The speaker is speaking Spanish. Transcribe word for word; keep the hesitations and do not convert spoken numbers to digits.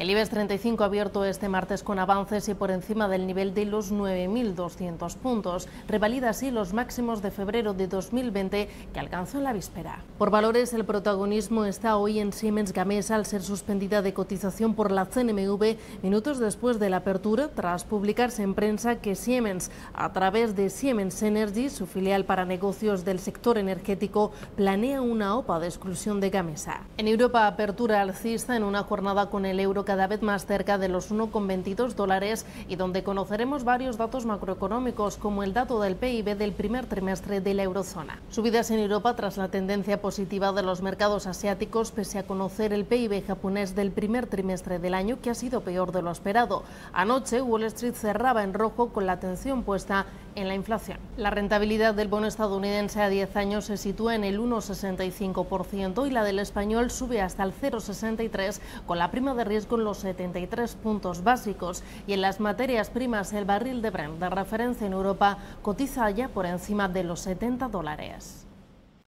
El IBEX treinta y cinco ha abierto este martes con avances y por encima del nivel de los nueve mil doscientos puntos. Revalida así los máximos de febrero de dos mil veinte que alcanzó en la víspera. Por valores, el protagonismo está hoy en Siemens Gamesa al ser suspendida de cotización por la C N M V minutos después de la apertura, tras publicarse en prensa que Siemens, a través de Siemens Energy, su filial para negocios del sector energético, planea una OPA de exclusión de Gamesa. En Europa, apertura alcista en una jornada con el euro cada vez más cerca de los uno coma veintidós dólares y donde conoceremos varios datos macroeconómicos como el dato del P I B del primer trimestre de la eurozona. Subidas en Europa tras la tendencia positiva de los mercados asiáticos pese a conocer el P I B japonés del primer trimestre del año, que ha sido peor de lo esperado. Anoche Wall Street cerraba en rojo con la atención puesta en la inflación. La rentabilidad del bono estadounidense a diez años se sitúa en el uno coma sesenta y cinco por ciento y la del español sube hasta el cero coma sesenta y tres por ciento con la prima de riesgo en los setenta y tres puntos básicos. Y en las materias primas, el barril de Brent de referencia en Europa cotiza ya por encima de los setenta dólares.